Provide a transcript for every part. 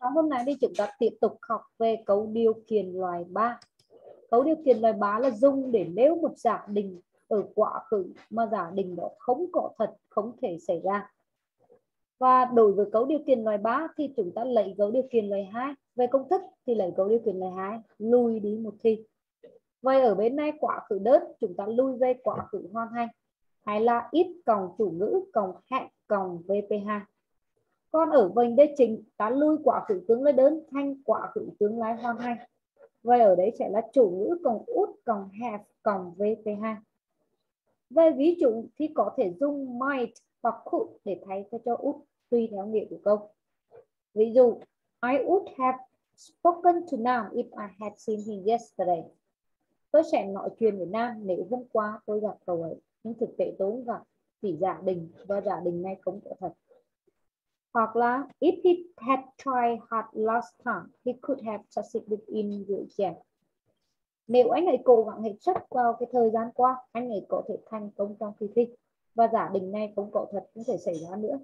Trong hôm nay thì chúng ta tiếp tục học về cấu điều kiện loại 3. Cấu điều kiện loại 3 là dùng để nếu một giả định ở quá khứ mà giả định đó không có thật, không thể xảy ra. Và đối với cấu điều kiện loại 3 thì chúng ta lấy cấu điều kiện loại 2. Về công thức thì lấy cấu điều kiện loại 2, lùi đi một thi. Vậy ở bên này quá khứ đơn chúng ta lùi về quá khứ hoàn thành, hay là ít cộng chủ ngữ cộng hẹn cộng VP2. Còn ở vành đế chính ta lùi quá khứ tương lai đơn thành quá khứ tương lai hoàn thành. Vậy ở đấy sẽ là chủ ngữ cộng út cộng have cộng VP2. Về ví dụ thì có thể dùng might hoặc could để thay cho út tùy theo nghĩa của câu. Ví dụ I would have spoken to Nam if I had seen him yesterday. Tôi sẽ nói chuyện với Nam nếu hôm qua tôi gặp cậu ấy. Nhưng thực tế tôi không gặp, chỉ giả định và giả định này không có thật. Hoặc là if he had tried hard last time, he could have succeeded in the exam. Nếu anh ấy cố gắng hết sức vào cái thời gian qua, anh ấy có thể thành công trong kỳ thi. Và giả định này không có thật, không thể xảy ra nữa.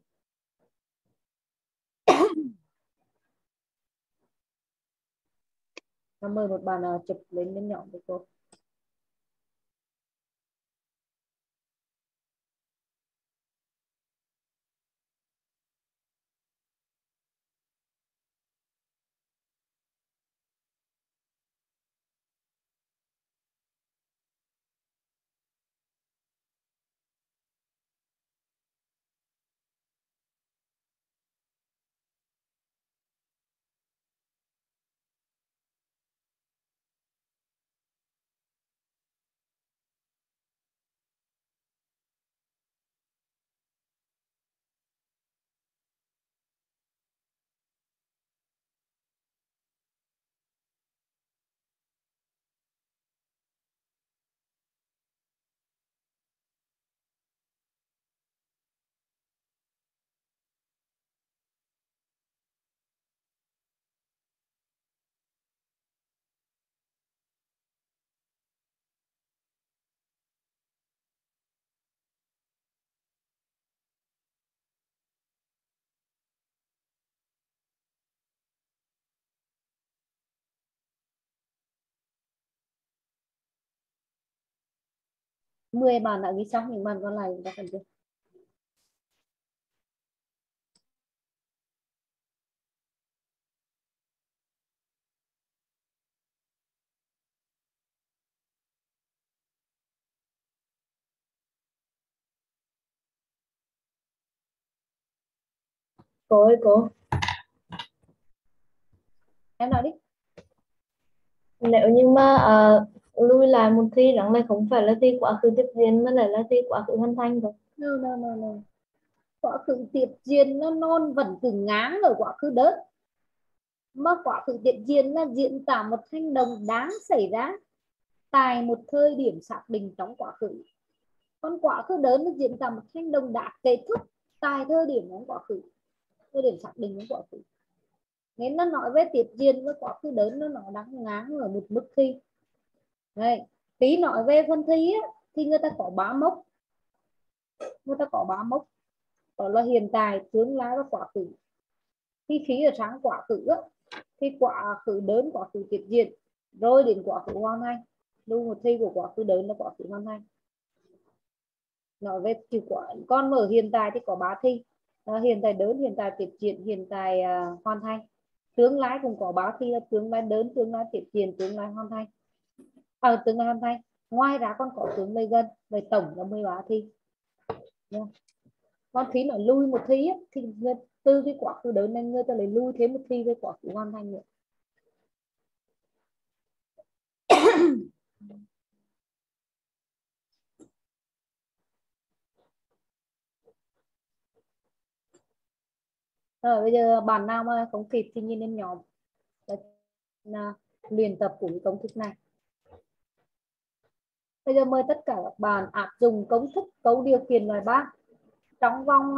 Mời một bạn chụp lên nhóm của cô. Mười bạn đã ghi xong, những bạn còn lại chúng ta cần chưa? Cô ơi cô. Em nói đi. Nếu như mà lùi lại một thi rằng này không phải là thi quá khứ tiếp diễn mà lại là thi quá khứ hoàn thành rồi. No. Quá khứ tiếp diễn nó non vẫn từ ngáng ở quá khứ đơn. Mà quá khứ tiếp diễn là diễn tả một hành động đáng xảy ra tại một thời điểm xác định trong quá khứ. Còn quá khứ đơn là diễn tả một hành động đã kết thúc tại thời điểm trong quá khứ, thời điểm xác định trong quá khứ. Nên nó nói về tiếp diễn với quá khứ đơn nó đang ngáng ở một mức thi. Đây, tí nói về phần thi á, thì người ta có 3 mốc. Người ta có 3 mốc. Đó là hiện tại, tương lai và quá khứ. Thì khi ở sáng quá khứ á, thì quá khứ đơn, quá khứ tiếp diễn, rồi đến quá khứ hoàn thành. Lưu một thi của quá khứ đơn là quá khứ hoàn thành. Nói về chữ quá. Còn ở hiện tại thì có 3 thi. Hiện tại đơn, hiện tại tiếp diễn, hiện tại hoàn thành. Tương lai cũng có 3 thi là tương lai đơn, tương lai tiếp diễn, tương lai hoàn thành. Tương lai hoàn thành. Ngoài ra còn có tương lai gần, về tổng là 13 thi. Yeah. Còn khi nó lui một thi á, thì từ cái quá khứ đơn nên người ta lại lui thêm một thi về quá khứ hoàn thành nữa. Rồi bây giờ bạn nào mà không kịp thì nhìn lên nhóm luyện tập của công thức này. Bây giờ mời tất cả các bạn áp dụng công thức cấu điều kiện loại 3. Trong vòng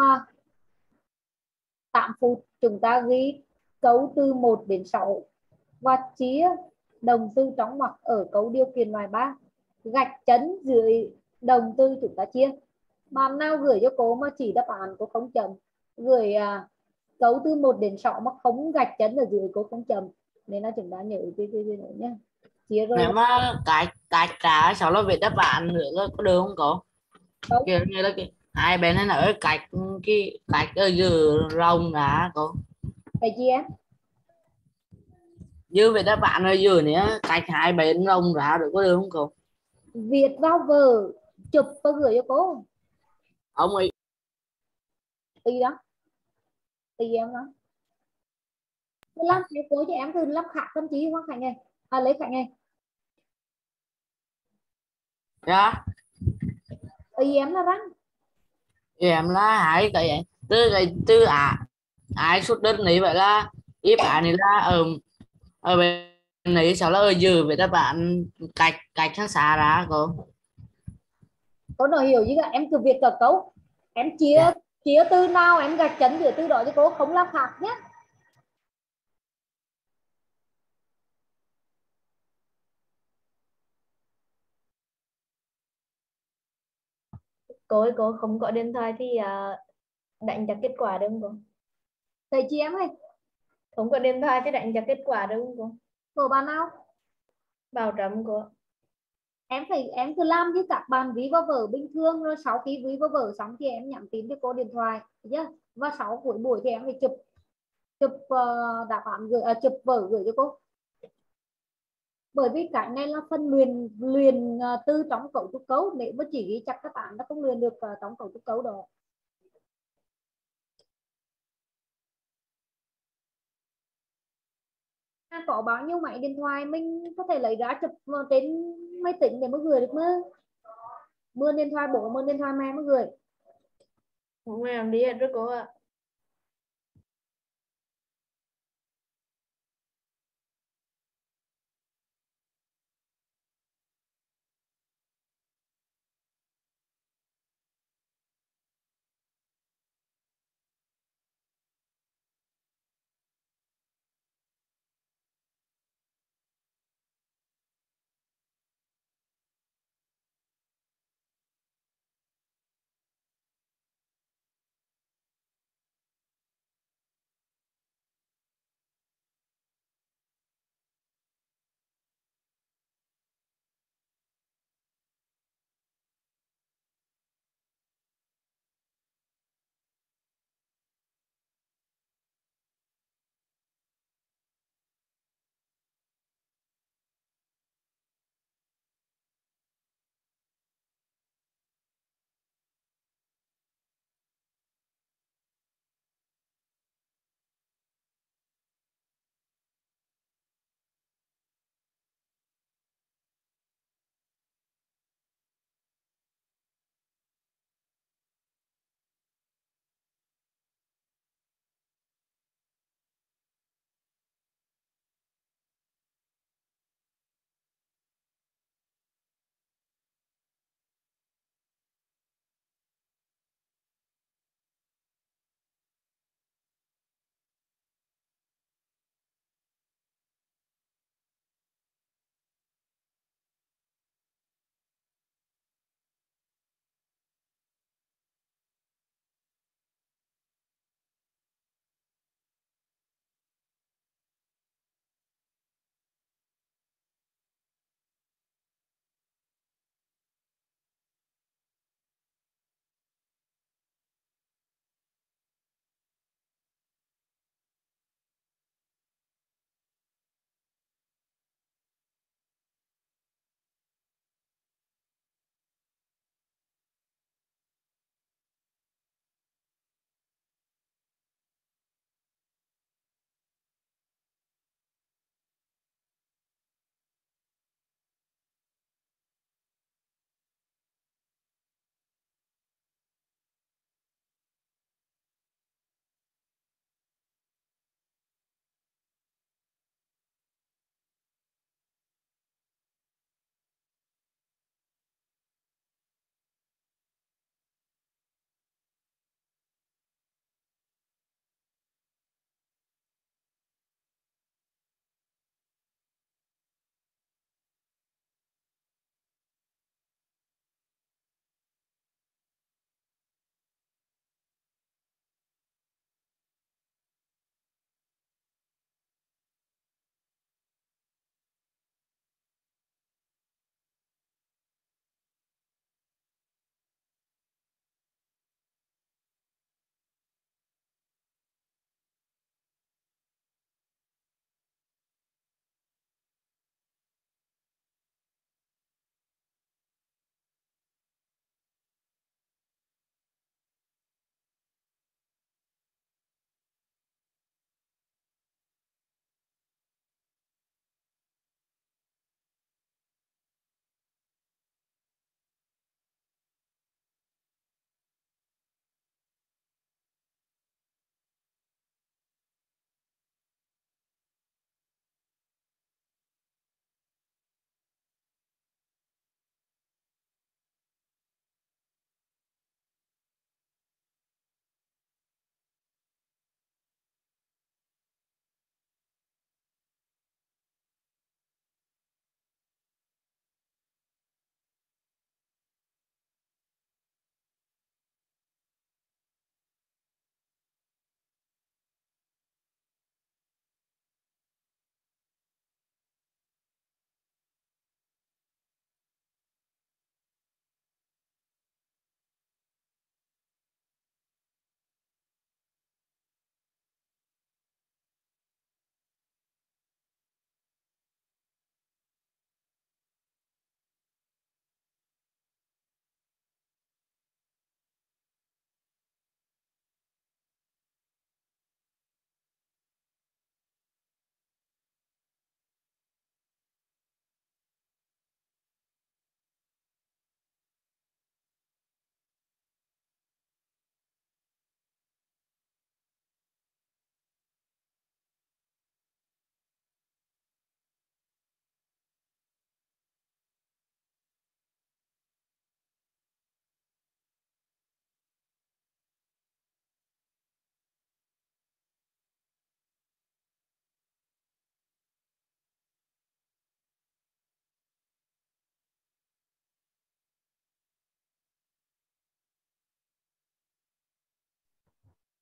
8 phút chúng ta ghi cấu từ 1 đến 6 và chia đồng từ trong ngoặc ở cấu điều kiện loại 3. Gạch chấn dưới đồng từ chúng ta chia. Bạn nào gửi cho cô mà chỉ đáp án cô không chấm, gửi Cấu từ 1 đến 6 mà không gạch chân ở dưới cô không chấm, nên là chúng ta nhớ cái nữa nhé. Chia rồi Nếu mà cách trả sau là viết đáp án nữa là có được không cô? không. Kiểu như là cái hai bên nó ở cách cái cách ở giữa rồng đã cô, Thầy chia như viết đáp án ở giữa nữa cách hai bên rồng ra được có được không cô? viết vào vở, chụp và gửi cho cô. Ông ấy Tùy đó, tùy em đó. Làm thế cô cho em từ làm khác tâm trí Hoa Khánh này, lấy Khánh này. dạ Tùy em là răng. em là hai cái từ ai xuất đất này vậy là if án này là ở bên này sau là ở giữa với đáp án cách cách sang xa ra cô. Cô nói hiểu chứ, em cứ việc cả cấu, em chia Dạ. chia từ nào em gạch chấn giữa từ đó cho cô, không làm khác nhé. Cô ơi, cô không có điện thoại thì đánh giá kết quả được không cô? Thầy chị em ơi, Không có điện thoại thì đánh giá kết quả được không cô? của bạn nào Bảo trâm cô. em cứ làm như các bạn ví vào vở bình thường, rồi sau khi ví vào vở xong thì em nhắn tin cho cô điện thoại nhé. Và sau cuối buổi thì em phải chụp chụp đáp án gửi, chụp vở gửi cho cô. Bởi vì cái này là phần luyện luyện từ trong cấu trúc cấu, nếu mà chỉ ghi chắc các bạn nó không luyện được trong cấu trúc cấu đó. Có bao nhiêu máy điện thoại mình có thể lấy ra chụp trên máy tính để mới gửi được mơ. Mượn điện thoại bố, mượn điện thoại mẹ mới gửi. Không làm đi hết rồi cô ạ.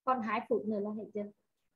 Còn 2 phút nữa là hết chưa?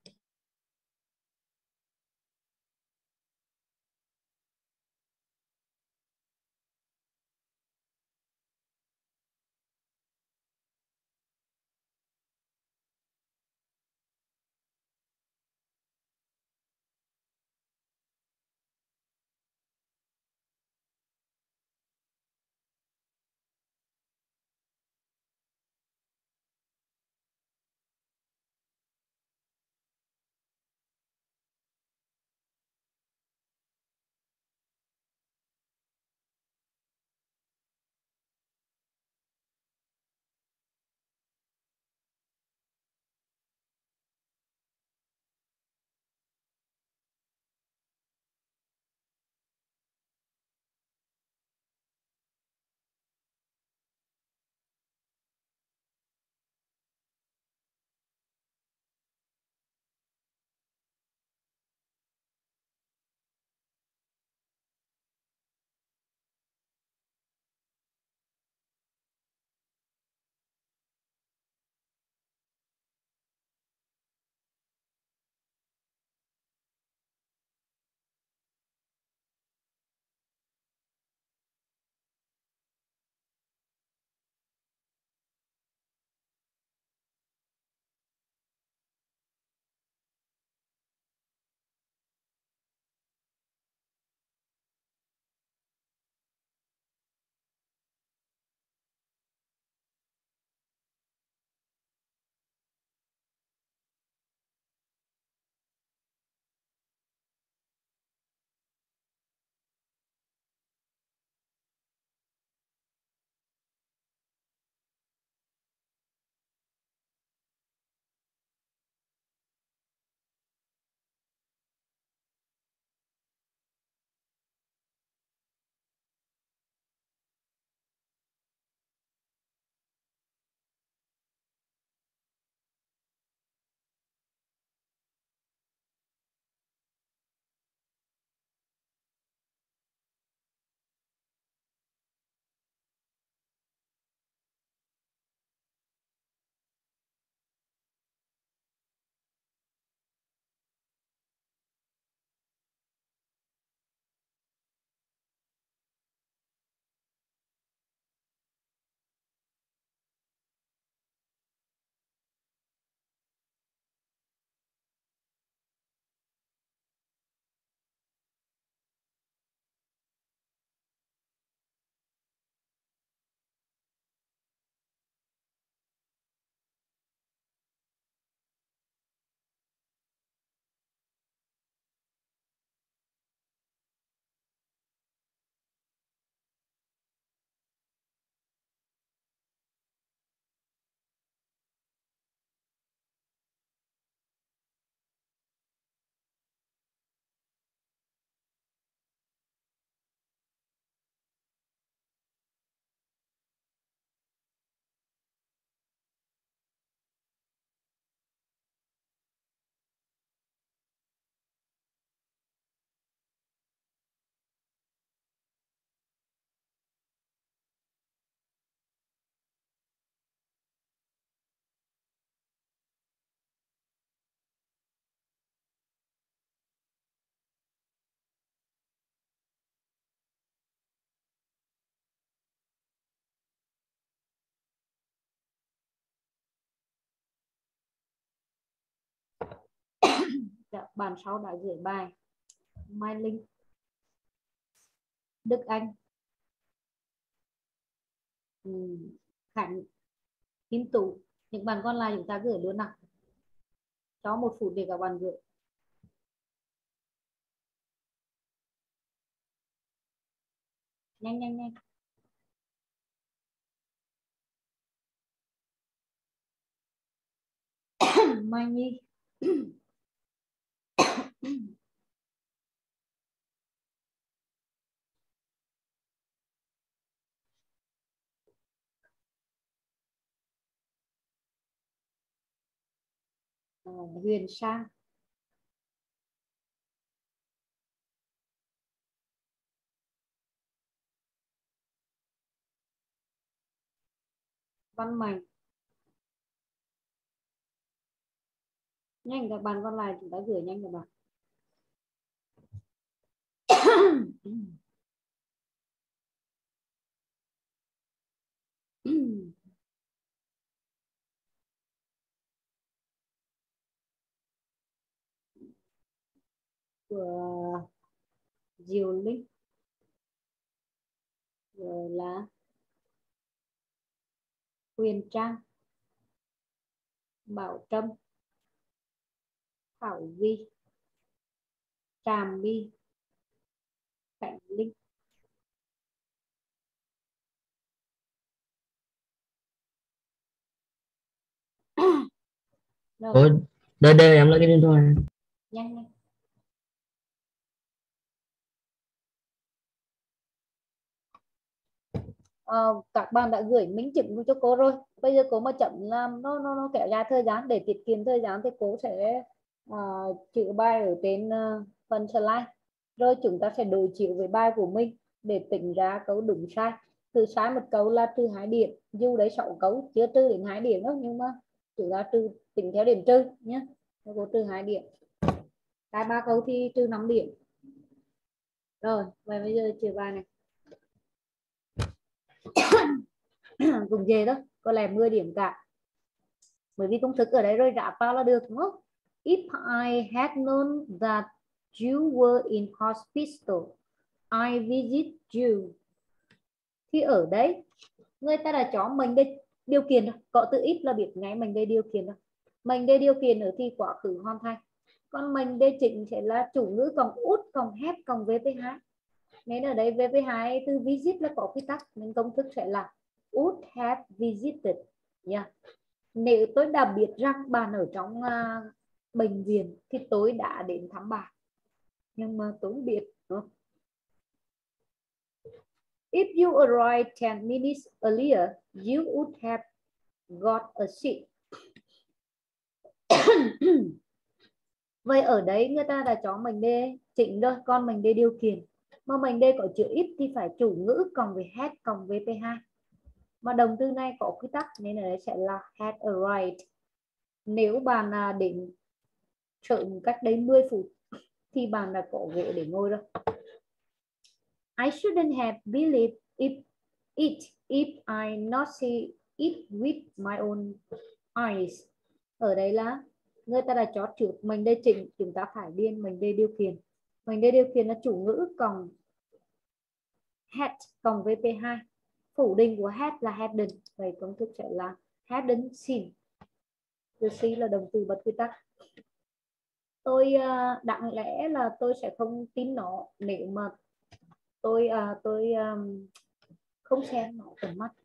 Dạ, bạn sau đã gửi bài. Mai Linh, Đức Anh, Khánh, Kim Tú. Những bạn còn lại chúng ta gửi luôn nào. Cho 1 phút để các bạn gửi. Nhanh nhanh nhanh. Mai Nhi. Huyền Sang. Văn Mạnh. Nhanh các bạn còn lại chúng ta gửi nhanh các bạn. Của Diệu Linh rồi là Huyền Trang, Bảo Trâm, Thảo Vi, Tràm My, Cảnh Linh. Ủa, đợi em lấy cái điện thoại. Nhanh nhanh. Các bạn đã gửi minh chứng cho cô rồi. Bây giờ cô mà chậm làm nó kéo dài thời gian, để tiết kiệm thời gian thì cô sẽ chữa bài ở trên phần slide, rồi chúng ta sẽ đối chiếu với bài của mình để tính ra câu đúng sai. Từ sai một câu là trừ 2 điểm, dù đấy 6 câu chưa trừ đến 2 điểm đâu, nhưng mà chúng ta trừ tính theo điểm trừ nhé. Cô trừ 2 điểm, cái 3 câu thì trừ 5 điểm. Rồi và bây giờ chữa bài này. Cùng về đó có lẽ 10 điểm cả, bởi vì công thức ở đây rồi ráp vào là được, đúng không? If I had known that you were in hospital, I visit you. Thì ở đấy người ta đã cho mình đây điều kiện rồi, có từ if là biết ngay mình đây điều kiện rồi. Mình đây điều kiện ở thì quá khứ hoàn thành, còn mình đây chính sẽ là chủ ngữ cộng út cộng have cộng VP2. Nên ở đây VP2 từ visit là có quy tắc, nên công thức sẽ là would have visited nha. Nếu tôi đã biết rằng bạn ở trong bệnh viện thì tôi đã đến thăm bạn, nhưng mà tôi không biết, đúng không? If you arrived 10 minutes earlier, you would have got a seat. Vậy ở đấy người ta đã cho mình đây chỉnh rồi, còn mình đây điều kiện, mà mình đây có chữ if thì phải chủ ngữ cộng với had cộng với VP2, mà động từ này có quy tắc nên ở đây sẽ là had arrived. Nếu bạn đến sớm cách đây 10 phút thì bạn đã có ghế để ngồi rồi. I shouldn't have believed if I not see it with my own eyes. Ở đây là người ta đã cho trước mình đây chỉnh, chúng ta phải điền mình đây điều kiện. Mình đây điều kiện là chủ ngữ cộng had cộng với VP2. Phủ định của had là hadn't, vậy công thức sẽ là hadn't seen. Từ C là động từ bật quy tắc. Tôi đáng lẽ là tôi sẽ không tin nó nếu mà tôi không xem nó tận mắt.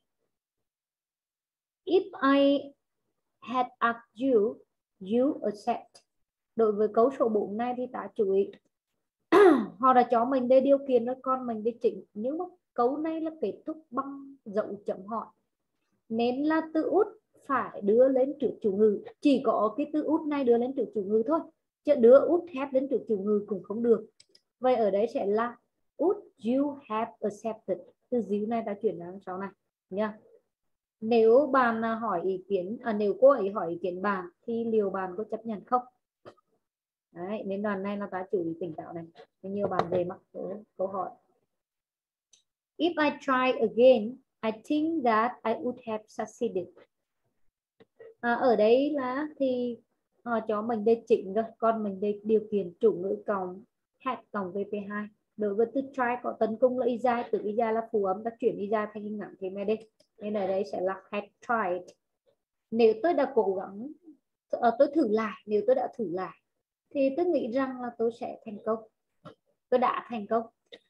If I had asked you, you accept. Đối với câu số 4 này thì ta chú ý họ đã cho mình đây điều kiện rồi, con mình đi chỉnh, nhưng mà câu này là kết thúc bằng dấu chấm hỏi, nên là từ út phải đưa lên trước chủ ngữ. Chỉ có cái từ út này đưa lên trước chủ ngữ thôi, chứ đưa út have đến trước chủ ngữ cũng không được. Vậy ở đấy sẽ là would you have accepted. Từ you này ta chuyển sang sau này nha. Nếu bạn hỏi ý kiến, nếu cô ấy hỏi ý kiến bạn thì liệu bạn có chấp nhận không? Đấy, nên đoạn này là ta chú ý tỉnh táo này. Nhiều bạn về mắc câu hỏi. If I try again, I think that I would have succeeded. Ở đây là thì họ cho mình đây chỉnh rồi, còn mình đây điều kiện chủ ngữ cộng had cộng VP2. Đối với từ try có tấn công là y dài, từ y dài là phù âm, ta chuyển y dài thành ngắn thêm này đây, nên ở đây sẽ là had tried. Nếu tôi đã cố gắng, tôi thử lại, nếu tôi đã thử lại thì tôi nghĩ rằng là tôi sẽ thành công, tôi đã thành công.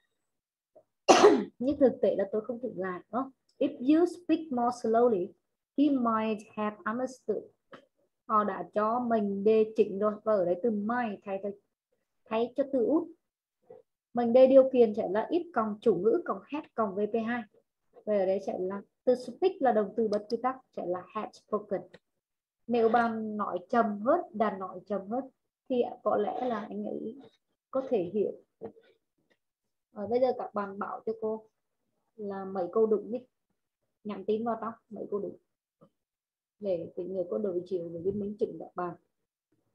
Nhưng thực tế là tôi không thử lại, đúng không? If you speak more slowly, he might have understood. Họ đã cho mình đề chỉnh rồi, và ở đây từ might thay cho từ út. Mình đề điều kiện sẽ là if cộng chủ ngữ cộng had cộng VP2. Vậy ở đây sẽ là từ speak là động từ bật quy tắc, sẽ là had spoken. Nếu bạn nói chậm hết, đàn nói chậm hết thì có lẽ là anh ấy có thể hiểu. Bây giờ các bạn bảo cho cô là mấy câu đúng đi, nhắn tin vào trong mấy câu đúng để tính người có đối chiếu với minh chứng các bạn.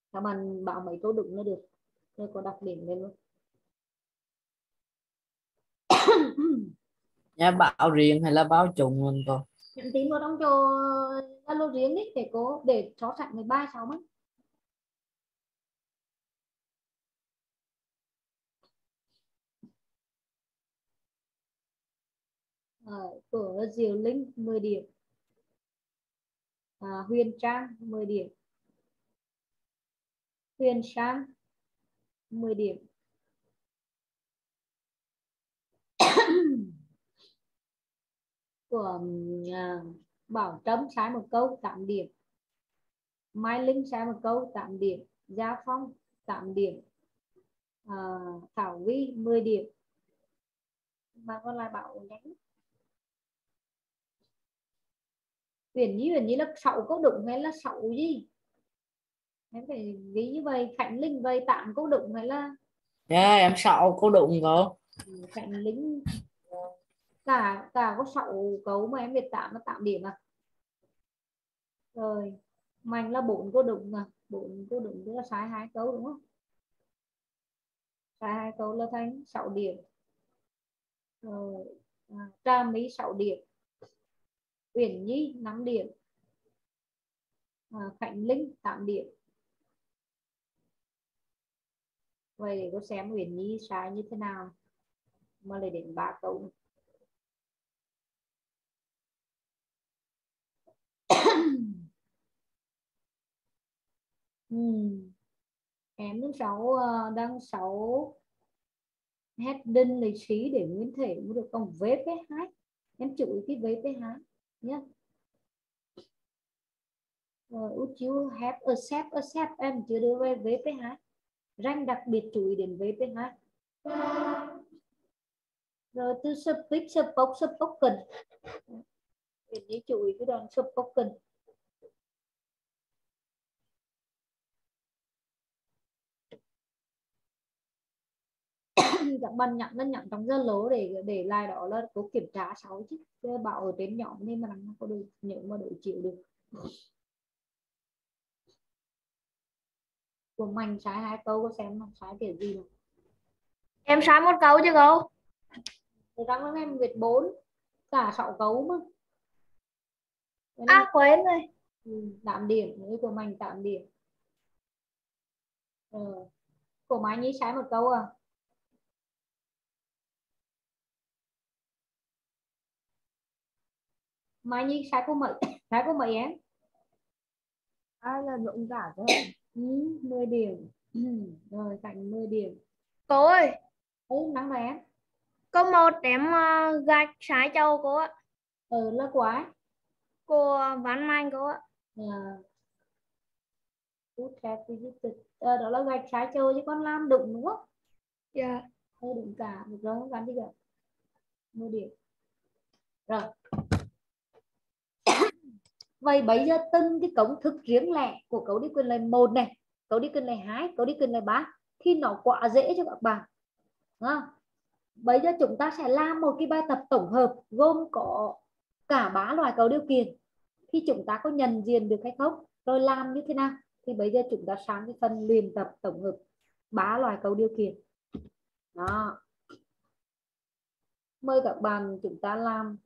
các bạn bảo mấy câu đúng là được, rồi có đặc điểm lên luôn. Nhà báo riêng hay là báo chung luôn cô? Nhắn tin vào trong cho Zalo riêng đi để cô để so sánh với bài sau ấy. Của Diệu Linh 10 điểm, Huyền Trang 10 điểm, Huyền Sang 10 điểm. Của Bảo Trâm sai một câu 8 điểm, Mai Linh sai một câu 8 điểm, Gia Phong 8 điểm, Thảo Vi 10 điểm. Mà còn lại bảo nhánh Huyền Nhi là 6 câu đúng hay là 6 gì? Em phải ghi như vậy. Khánh Linh vậy 8 câu đúng hay là Em 6 câu đúng cô. Khánh Linh cả có 6 câu mà em biết 8 là 8 điểm à? Rồi Mạnh là 4 câu đúng à? 4 câu đúng tức là sai 2 câu đúng không? Sai 2 câu là thành 6 điểm. Rồi Trà Mỹ 6 điểm, Uyển Nhi 5 điểm, Khánh Linh 8 điểm. Vậy để cô xem Uyển Nhi sai như thế nào mà lại đến 3 câu. Em đứng 6 đang 6 heading lịch sĩ để nguyên thể mới được, còn VP2 em chửi cái VP2 nhé. Would you have accept em chưa đưa về VP2, ranh đặc biệt chú ý đến VP2. Rồi từ speak spoken để chú ý cái đoạn spoken. Các bạn nhận trong Zalo để lại đó là có kiểm tra sau chứ bảo ở trên nhóm nên mà nó có được nhớ mà đổi chịu được. Của mình sai 2 câu, có xem sai kiểu gì nào. Em sai một câu chứ cô? Thì rằng là em Việt 4 cả 6 câu mà. Quên rồi. 8 điểm, với của mình 8 điểm. Của Mai Nhi sai một câu à? Mai Nhi sai câu mấy? Sai câu mấy em? Ai là đúng cả chứ? 10 điểm. Rồi Cảnh 10 điểm. Cô ơi, Nắng này em. câu 1 em gạch sai châu cô ạ. Là quá. Cô Văn Anh cô ạ. Đó là gạch trái chơi chứ con Lam đụng đúng không? Dạ. Đụng cả được rồi, không gắn đi cả 10 điểm. Rồi. Vậy bây giờ từng cái công thức riêng lẻ của cấu đi quyền lời 1 này, cấu đi quyền lời 2, cấu đi quyền lời 3 thì nó quá dễ cho các bạn. Bây giờ chúng ta sẽ làm một cái bài tập tổng hợp gồm có cả 3 loại cấu điều kiện. Thì chúng ta có nhận diện được hay không? Rồi làm như thế nào? Thì bây giờ chúng ta sang cái phần luyện tập tổng hợp 3 loại cấu điều kiện. Đó. Mời các bạn chúng ta làm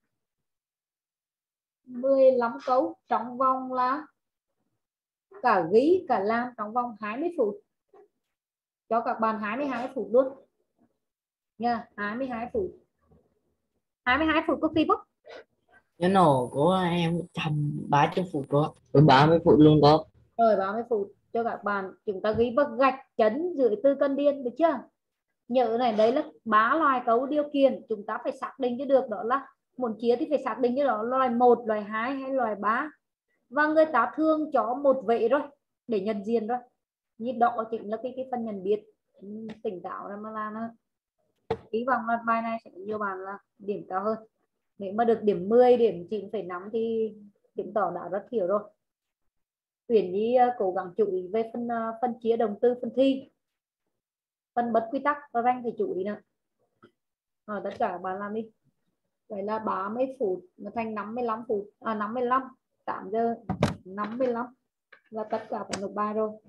15 câu trong vòng là cả ghi cả làm trong vòng 20 phút. Cho các bạn 22 phút luôn nha. 22 phút 22 phút có kịp không? Cái nổ của em 130 phút cô. 30 phút luôn cô. Rồi 30 phút cho các bạn chúng ta ghi bằng gạch chấn dưới từ cân điền, được chưa? Nhớ này, đấy là 3 loại cấu điều kiện chúng ta phải xác định cho được, đó là muốn chia thì phải xác định cho đó loại 1, loại 2 hay loại 3. Và người ta thường cho một vệ rồi để nhận diện rồi. Như đó chính là cái phần nhận biết. Tỉnh táo ra mà làm nó. Hy vọng là bài này sẽ nhiều bạn là điểm cao hơn. Nếu mà được điểm 10, điểm 9,5 thì chứng tỏ đã rất hiểu rồi. Tuyển Nhi cố gắng chú ý về phân chia động từ phần thi, phần bất quy tắc và ranh thì chú ý nữa. Tất cả các bạn làm đi. Vậy là 30 phút nó thành 55 phút, 55, 8 giờ 55. là tất cả phải nộp bài rồi.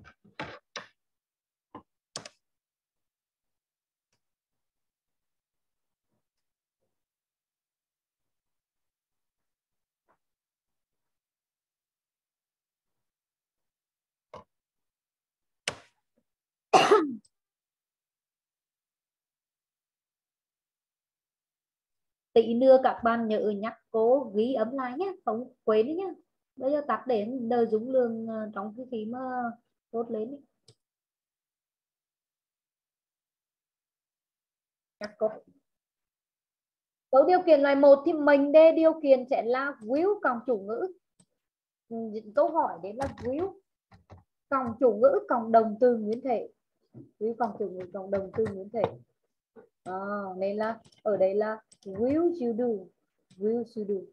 Tí nữa các bạn nhớ nhắc cô ghi âm lại nhé, không quên đấy nhé. Bây giờ tắt để đời Dũng Lương trong cái khi mà tốt lên đi. Nhắc cô. Cấu điều kiện loại 1 thì mình D điều kiện sẽ là will cộng chủ ngữ. Câu hỏi đấy là will cộng chủ ngữ cộng động từ nguyên thể. Will cộng chủ ngữ cộng động từ nguyên thể. Nên là ở đây là will you do. Will you do.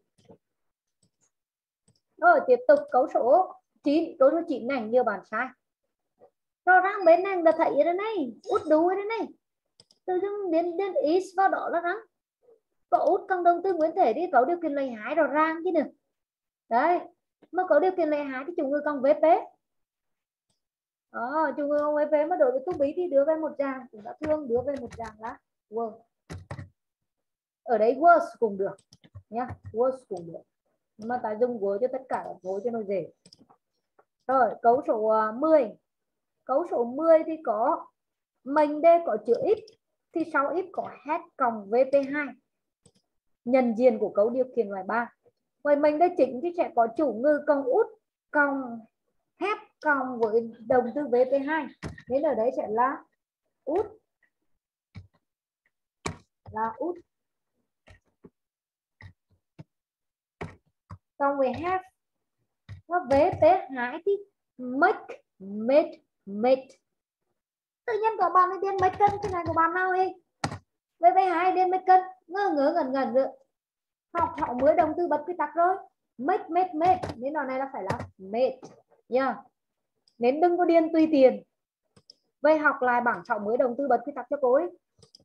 Rồi tiếp tục câu số 9. Câu số 9 này nhiều bạn sai. Rõ ràng bên này đã thấy ở đây, út đủ ở đây này. Tự dưng đến is vào đó là răng. Có út cộng động từ nguyên thể đi, có điều kiện lấy hái rõ ràng chứ nữa. Đấy, mà có điều kiện lấy hái thì chủ ngữ cộng VP. Chủ ngữ cộng VP mà đối với to be thì đưa về một dạng, chúng ta thường đưa về một dạng là were. Ở đây was cũng được nhá, was cũng được. Nhưng mà ta dùng were cho tất cả các mối cho nó dễ. Rồi, câu số 10. Câu số 10 thì có mình đây có chữ if thì sau if có had cộng VP2. Nhận diện của cấu điều kiện loại 3. Vậy mình đây chính thì sẽ có chủ ngữ cộng út cộng had cộng với động từ VP2. Nên ở đây sẽ là út. Cộng với have. Và VP2 thì make. Tự nhiên có bạn ấy điên mấy cân, cái này của bạn nào đi VP2 điên mấy cân, ngẩn nữa. Học mới động từ bật quy tắc rồi. Make. Nên đoạn này là phải là made nha. Nên đừng có điên tùy tiền. Vậy học lại bảng trọng mới động từ bật quy tắc cho cô ấy.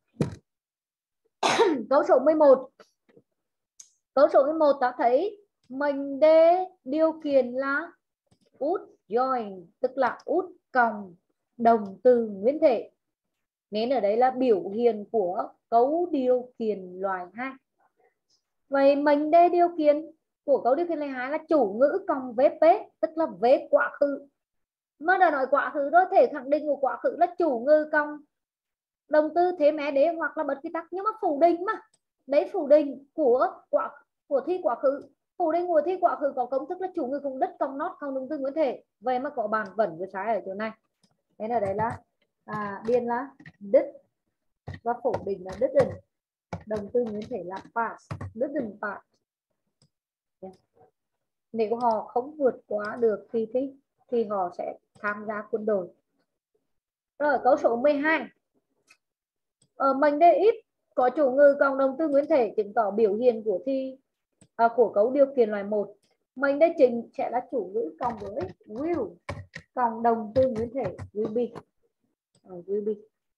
Câu số 11. Câu số 11 ta thấy mình D điều kiện là út join, tức là út cộng động từ nguyên thể. Nên ở đây là biểu hiện của cấu điều kiện loại 2. Vậy mình D điều kiện của cấu điều kiện loại 2 là chủ ngữ cộng VP, tức là V quá khứ. Mà đã nói quá khứ rồi, thể khẳng định của quá khứ là chủ ngữ cộng động từ thêm ED hoặc là bật quy tắc. Nhưng mà phủ định mà. Đấy phủ định của thi quá khứ. Phủ định của thi quá khứ có công thức là chủ ngữ cộng đất cộng not cộng động từ nguyên thể. Vậy mà có bạn vẫn vừa sai ở chỗ này. Nên ở đây là điền là did và phủ định là didn't. Động từ nguyên thể là pass, didn't pass. Nếu họ không vượt qua được kỳ thi thì họ sẽ tham gia quân đội. Rồi câu số 12. Ở mình đây ít có chủ ngữ cộng động từ nguyên thể chứng tỏ biểu hiện của của cấu điều kiện loại 1. Mình đây chính sẽ là chủ ngữ cộng với will cộng động từ nguyên thể will be. Will be.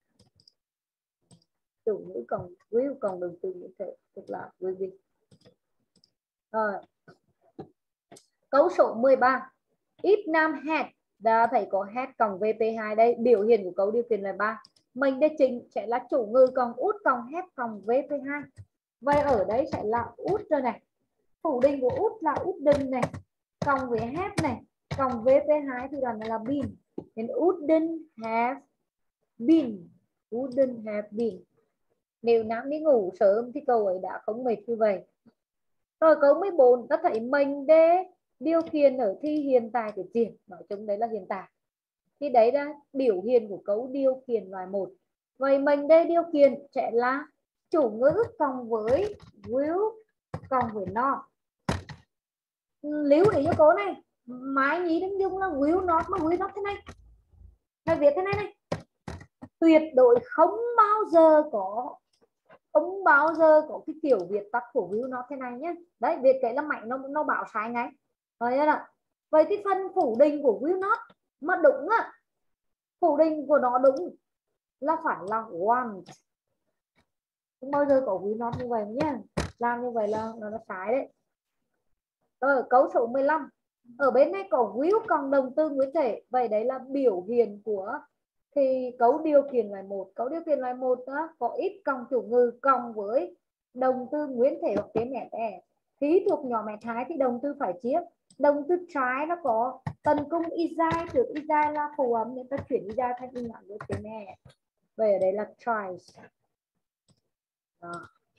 Chủ ngữ cộng will cộng động từ nguyên thể tức là will be. Rồi. Câu số 13. If Nam had, ta thấy có had cộng VP2 đây, biểu hiện của cấu điều kiện là 3. Mình đây chính sẽ là chủ ngữ cộng út cộng had cộng VP2. Vậy ở đây sẽ là út rồi này. Phủ định của út là út đinh này, cộng với had này, cộng VP2 thì đoạn này là been. Nên wouldn't have been. Wouldn't have been. Nếu Nam đi ngủ sớm thì cậu ấy đã không mệt như vậy. Rồi câu 14, ta thấy mình đây điều kiện ở thi hiện tại của triển, nói chung đấy là hiện tại. Thì đấy là biểu hiện của cấu điều kiện loại 1. Vậy mình đây điều kiện sẽ là chủ ngữ cộng với will cộng với not. Lưu ý cho cô này, mãi nghĩ đến dùng là will not mà will not thế này. Này viết thế này này. Tuyệt đối không bao giờ có cái kiểu viết tắt của will not thế này nhé. Đấy, viết cái là mạnh nó bảo sai ngay. Rồi là vậy thì phần phủ định của will not mà đúng á, phủ định của nó đúng là phải là want. Không bao giờ có will not như vậy nhé. Làm như vậy là nó sai đấy. Rồi câu số 15. Ở bên này có will cộng động từ nguyên thể, vậy đấy là biểu hiện của thì cấu điều kiện loại một. Cấu điều kiện loại một đó có ít cộng chủ ngữ cộng với động từ nguyên thể hoặc tiếng mẹ đẻ. Khi thuộc nhóm mẹ thái thì động từ phải chia. Động từ try nó có tấn công izai, trước izai là phụ âm nên ta chuyển izai thành y ngắn với tiếng mẹ. Vậy ở đây là tries. Đó.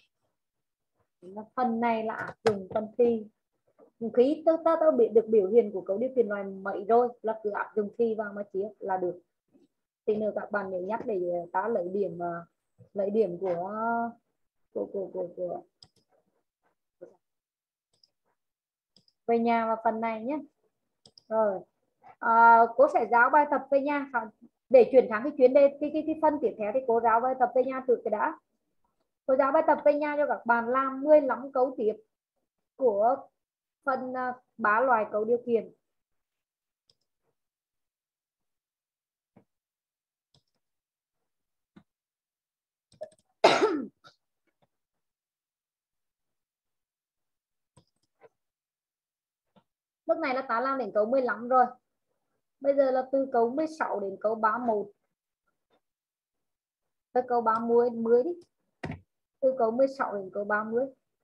Phần này là áp dụng phần thi. Khi ta biết được biểu hiện của cấu điều kiện loại mấy rồi là cứ áp dụng thi vào mà chia là được. Thì nữa các bạn nhớ nhắc để ta lấy điểm của về nhà và phần này nhé. Rồi cô sẽ giáo bài tập về nhà để chuyển sang cái chuyên đề cái phần tiếp theo thì cô giáo bài tập về nhà từ cái đã. Cô giáo bài tập về nhà cho các bạn làm 15 cấu tiếp của phần 3 loại cấu điều kiện. Lúc này là ta làm đến cấu 15 rồi. Bây giờ là từ cấu 16 đến cấu 31. Tới cấu 30 đi. Từ cấu 16 đến cấu 30.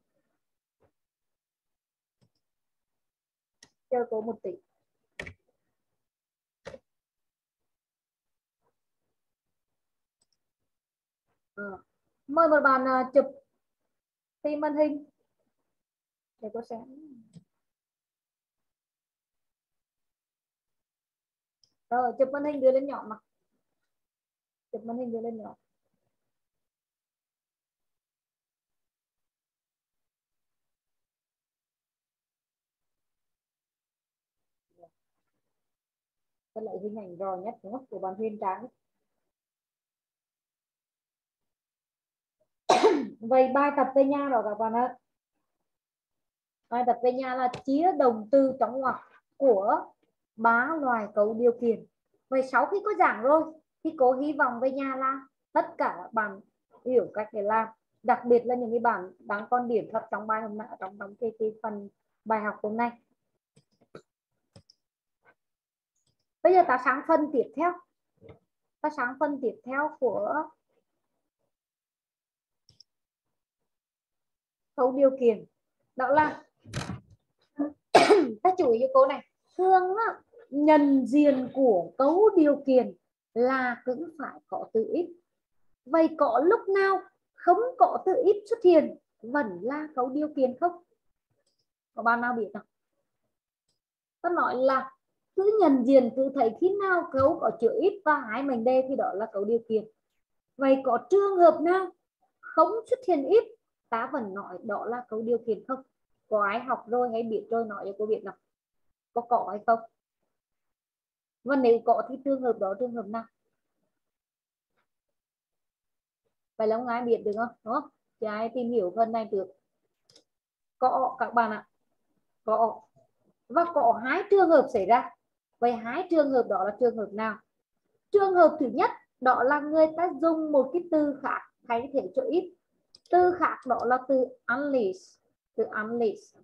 Chờ cô một tí. Mời một bạn chụp phim màn hình để cô xem. Rồi chụp màn hình đưa lên nhỏ mà. Chụp màn hình đưa lên nhỏ. Tôi lấy hình ảnh rõ nhất của bạn Huyền Trang. Vậy bài tập về nhà rồi các bạn ạ. Bài tập về nhà là chia động từ trong ngoặc của 3 loại cấu điều kiện. Vậy sau khi có giảng rồi thì cô hy vọng về nhà là tất cả các bạn hiểu cách để làm. Đặc biệt là những cái bạn đang còn điểm thấp trong bài hôm nay, trong cái phần bài học hôm nay. Bây giờ ta sang phần tiếp theo. Ta sang phần tiếp theo của cấu điều kiện. Đó là ta chú ý cho cô này. Thường nhận diện của cấu điều kiện là cũng phải có từ ít. Vậy có lúc nào không có từ ít xuất hiện vẫn là cấu điều kiện không? Có bạn nào biết không? Ta nói là cứ nhận diện cứ thấy khi nào cấu có chữ ít và hai mệnh đề thì đó là cấu điều kiện. Vậy có trường hợp nào không xuất hiện ít ta vẫn nói đó là cấu điều kiện không? Có ai học rồi hay biết rồi nói cho cô biết nào? Có hay không? Và nếu có thì trường hợp đó trường hợp nào? Vậy là không ai biết được không? Đúng không? Thì ai tìm hiểu phần này được? Có các bạn ạ. Có. Và có hai trường hợp xảy ra. Vậy hai trường hợp đó là trường hợp nào? Trường hợp thứ nhất đó là người ta dùng một cái từ khác thay thế cho ít. Từ khác đó là từ unleash. Từ unleash.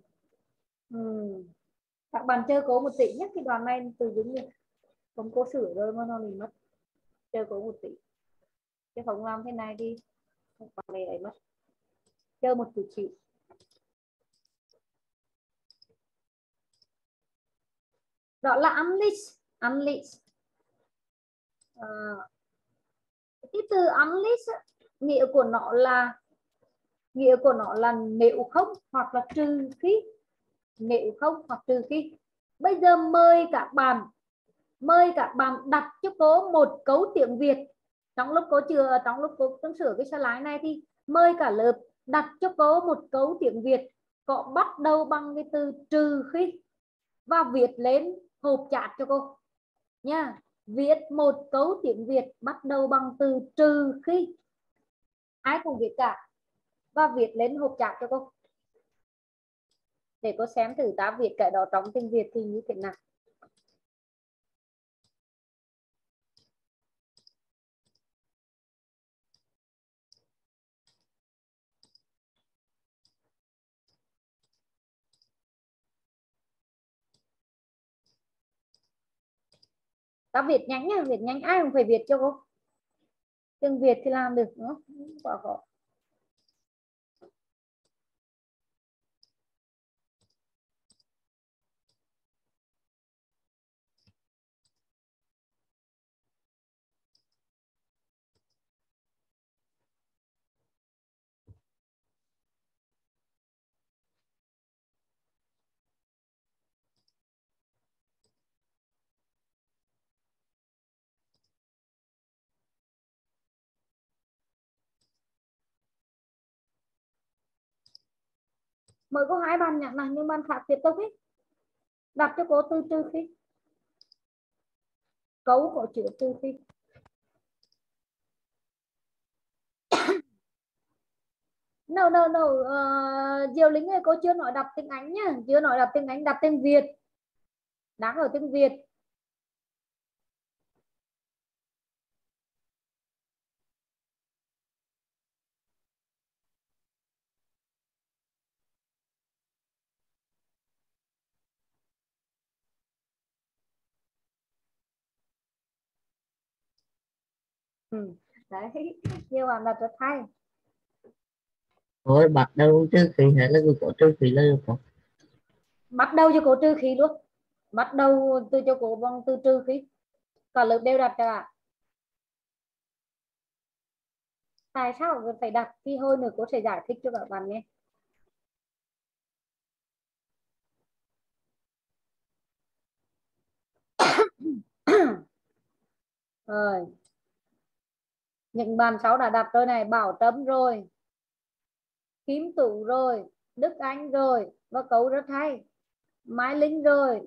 Các bạn chơi cố một tí nhé. Cái đoạn này từ giống như không cô sửa rồi mà nó bị mất. Chơi cố một tí. Chứ không làm thế này đi bạn này ấy mất. Chơi một chút xíu. Đó là unleash. Unleash. Cái từ unleash nghĩa của nó là nếu không hoặc là trừ khi. Nếu không hoặc trừ khi. Bây giờ mời các bạn đặt cho cô một cấu tiếng Việt. Trong lúc cô đang sửa cái slide này thì mời cả lớp đặt cho cô một cấu tiếng Việt có bắt đầu bằng cái từ trừ khi và viết lên hộp chat cho cô nha. Viết một cấu tiếng Việt bắt đầu bằng từ trừ khi. Ai cũng viết cả và viết lên hộp chat cho cô để cô xem thử ta viết cái đó trong tiếng Việt thì như thế nào. Ta viết nhanh nhá, viết nhanh ai cũng phải viết cho cô. Tiếng Việt thì làm được nữa, quá khó. Mới có 2 bàn nhạc này nhưng bàn khác tiếp tục ấy. Đặt cho cô từ trừ khi. Cấu có chữ trừ khi. No. Diệu Linh ơi, cô chưa nói đọc tiếng Anh nhá, chưa nói đọc tiếng Anh, đọc tiếng Việt. Đáng ở tiếng Việt. Đấy, nhiều bạn đặt rất hay. Thôi bắt đầu trừ khí hay là cứ có trừ khí là được không? Bắt đầu cho cô trừ khí luôn. Bắt đầu từ cho cô bằng từ trừ khí. Cả lớp đều đặt cả. Tại sao phải đặt khi hơi nữa cô sẽ giải thích cho các bạn nghe. Rồi. Những bàn sau đã đặt rồi này, Bảo Trâm rồi, Kim Tú rồi, Đức Anh rồi, và cấu rất hay, Mai Linh rồi,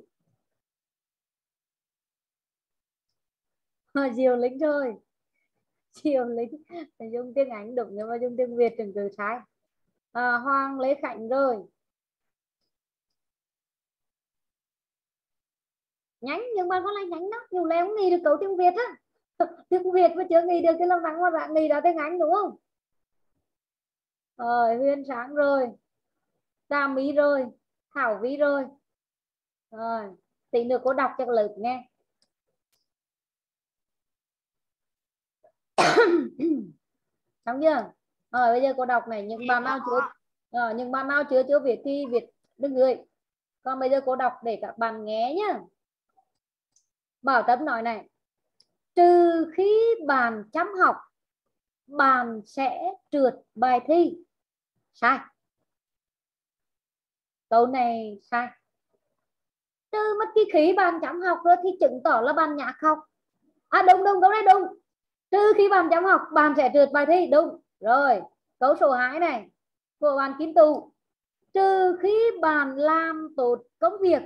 Diệu Linh rồi. Diệu Linh dùng tiếng Anh đúng nhưng mà dùng tiếng Việt từng từ sai. Hoàng Lê Khánh rồi. Nhánh nhưng mà có lại nhánh đó, nhiều lẽ không nghĩ được cấu tiếng Việt á. Tiếng Việt mà chưa nghĩ được cái lâu nắng mà bạn nghĩ đã tiếng Anh đúng không? Huyền Sáng rồi, Đà Mỹ rồi, Thảo Vy rồi. Rồi, tí nữa cô đọc cho lớp nghe. Xong chưa? Bây giờ cô đọc này, những bạn nào chưa viết thì viết đừng gửi. Còn bây giờ cô đọc để các bạn nghe nhá. Bảo Trâm nói này: trừ khi bạn chăm học, bạn sẽ trượt bài thi. Sai. Câu này sai. Trừ mất cái khí bạn chăm học rồi thì chứng tỏ là bạn nhạc học. Đúng, câu này đúng. Trừ khi bạn chăm học, bạn sẽ trượt bài thi. Đúng. Rồi, câu số 2 này của bạn Kim Tú: trừ khi bạn làm tốt công việc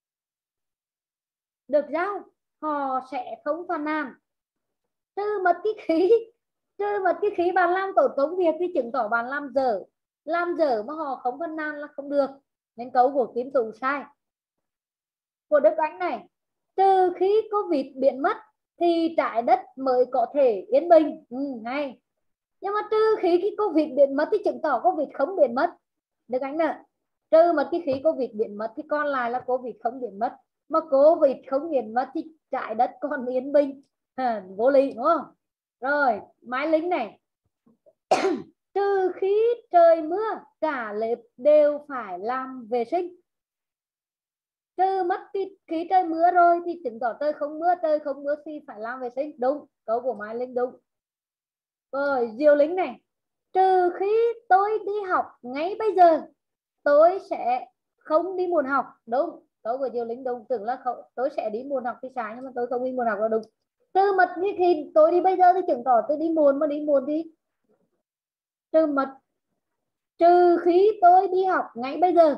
được giao, họ sẽ không phàn nàn. Trừ mất cái khí bạn làm tốt công việc thì chứng tỏ bạn làm dở mà họ không phàn nàn là không được. Nên câu của Kim Tú sai. Của Đức Anh này: trừ khi Covid biến mất thì trái đất mới có thể yên bình. Hay. Nhưng mà trừ khi cái Covid biến mất thì chứng tỏ Covid không biến mất. Đức Anh nè, trừ một cái khí Covid biến mất thì còn lại là Covid không biến mất. Mà Covid không biến mất thì trái đất còn yên bình. Vô lý đúng không? Rồi, Mai Linh này: trừ khi trời mưa, cả lớp đều phải làm vệ sinh. Trừ mất khi trời mưa rồi thì chứng tỏ trời không mưa thì phải làm vệ sinh. Đúng, câu của Mai Linh đúng. Rồi, Diệu Linh này: trừ khi tôi đi học ngay bây giờ, tôi sẽ không đi muộn học. Đúng, câu của Diệu Linh đúng. Tưởng là tôi sẽ đi muộn học thì sai, nhưng mà tôi không đi muộn học là đúng. Trừ mất khi tôi đi bây giờ thì chứng tỏ tôi đi muộn, mà đi muộn thì trừ mất. Trừ khi tôi đi học ngay bây giờ.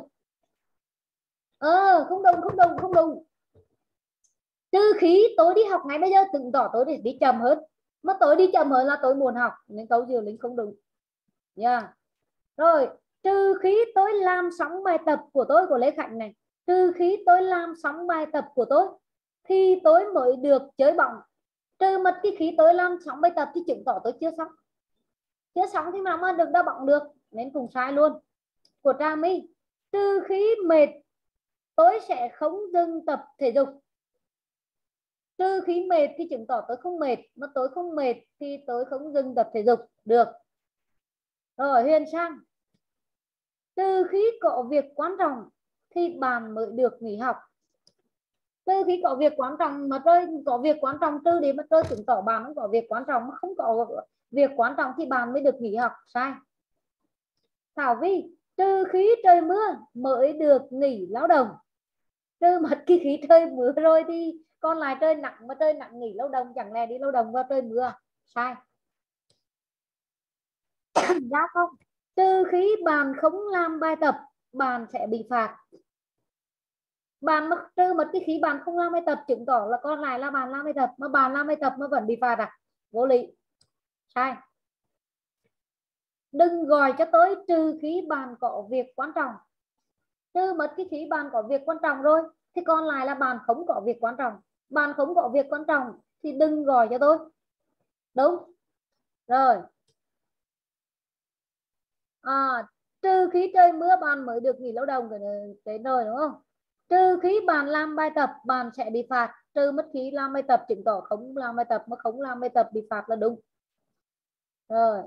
Không đúng. Trừ khi tôi đi học ngay bây giờ chứng tỏ tôi đi chậm hơn, mà tôi đi chậm hơn là tôi muộn học. Nên câu Diệu Linh không đúng nha. Rồi, trừ khi tôi làm xong bài tập của tôi, của Lê Khánh này: trừ khi tôi làm xong bài tập của tôi thì tôi mới được chơi bóng. Trừ mất cái khi tôi làm xong bài tập thì chứng tỏ tôi chưa xong thì mà được đá bóng được. Nên cùng sai luôn. Của Trà My: trừ khi mệt tôi sẽ không dừng tập thể dục. Trừ khi mệt thì chứng tỏ tôi không mệt, mà tôi không mệt thì tôi không dừng tập thể dục được. Rồi Huyền sang. Trừ khi có việc quan trọng thì bạn mới được nghỉ học. Trừ khi có việc quan trọng mà tôi có việc quan trọng, trừ đi mà tôi chứng tỏ bạn không có việc quan trọng, mà không có việc quan trọng thì bạn mới được nghỉ học. Sai. Thảo Vi. Trừ khi trời mưa mới được nghỉ lao động. Trừ mất cái khí trời mưa rồi thì còn lại trời nặng, mà trời nặng nghỉ lao động, chẳng lẽ đi lao động vào trời mưa. Sai. Dạ không. Trừ khi bạn không làm bài tập, bạn sẽ bị phạt. Bạn mà trừ mất cái khí bạn không làm bài tập, chứng tỏ là còn lại là bạn làm bài tập, mà bạn làm bài tập mà vẫn bị phạt à? Vô lý. Sai. Đừng gọi cho tôi trừ khi bạn có việc quan trọng. Trừ mất cái khí bạn có việc quan trọng rồi thì còn lại là bạn không có việc quan trọng. Bạn không có việc quan trọng thì đừng gọi cho tôi. Đúng rồi. Trừ khi trời mưa bạn mới được nghỉ lao động cái nơi, đúng không? Trừ khi bạn làm bài tập bạn sẽ bị phạt. Trừ mất khi làm bài tập chứng tỏ không làm bài tập, mà không làm bài tập bị phạt là đúng. Rồi.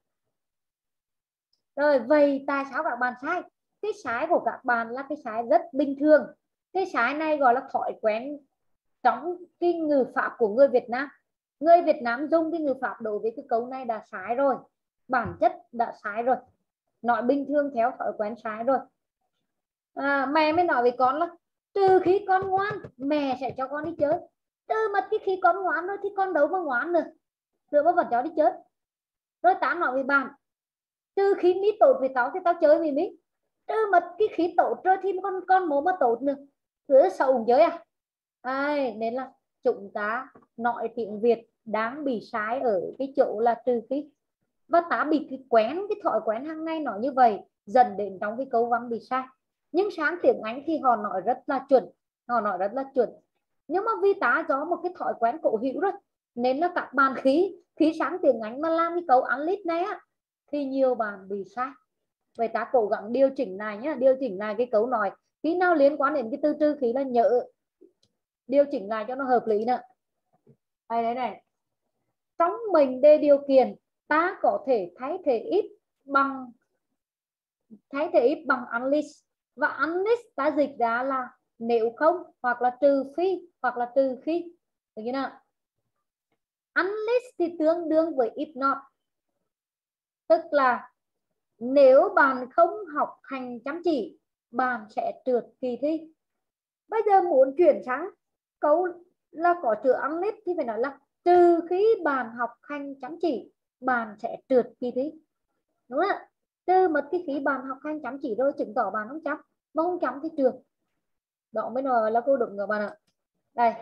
Rồi vậy tại sao các bạn sai? Cái sai của các bạn là cái sai rất bình thường. Cái sai này gọi là thói quen trong cái ngữ pháp của người Việt Nam. Người Việt Nam dùng cái ngữ pháp đối với cái câu này đã sai rồi. Bản chất đã sai rồi. Nói bình thường theo thói quen sai rồi. Mẹ mới nói với con là trừ khi con ngoan mẹ sẽ cho con đi chơi. Trừ mà khi con ngoan rồi thì con đâu mà ngoan nữa, rồi mà vẫn cho đi chơi. Rồi ta nói với bạn trừ khi mi tốt với tao thì tao chơi với mi. Trừ mà cái khí tốt rồi thì con mổ mà tốt nữa, rồi xấu chơi à? Nên là chúng ta nói tiếng Việt đang bị sai ở cái chỗ là trừ khi, và ta bị cái thói quen hàng ngày nói như vậy, dần đến trong cái câu văn bị sai. Nhưng sáng tiếng Anh thì họ nói rất là chuẩn, nhưng mà vì ta có một cái thói quen cổ hữu rồi, nên là các bạn khi sáng tiếng Anh mà làm cái câu unlit này á thì nhiều bạn bị sai. Vậy ta cố gắng điều chỉnh này nhé, điều chỉnh lại cái câu nói khi nào liên quan đến cái từ trừ khí là nhớ điều chỉnh lại cho nó hợp lý nữa. Đây này, trong mình đề điều kiện ta có thể thay thế ít bằng unless, và unless ta dịch ra là nếu không, hoặc là trừ phi, hoặc là trừ khi, được chưa nào? Unless thì tương đương với if not, tức là nếu bạn không học hành chăm chỉ bạn sẽ trượt kỳ thi. Bây giờ muốn chuyển sang câu là có chữ unless thì phải nói là trừ khi bạn học hành chăm chỉ bạn sẽ trượt kỳ thi, đúng không ạ? Trừ một cái khi bạn học hành chăm chỉ rồi chứng tỏ bạn không chăm, mà không chăm thì trượt. Đó mới nói là câu đúng của bạn ạ. Đây.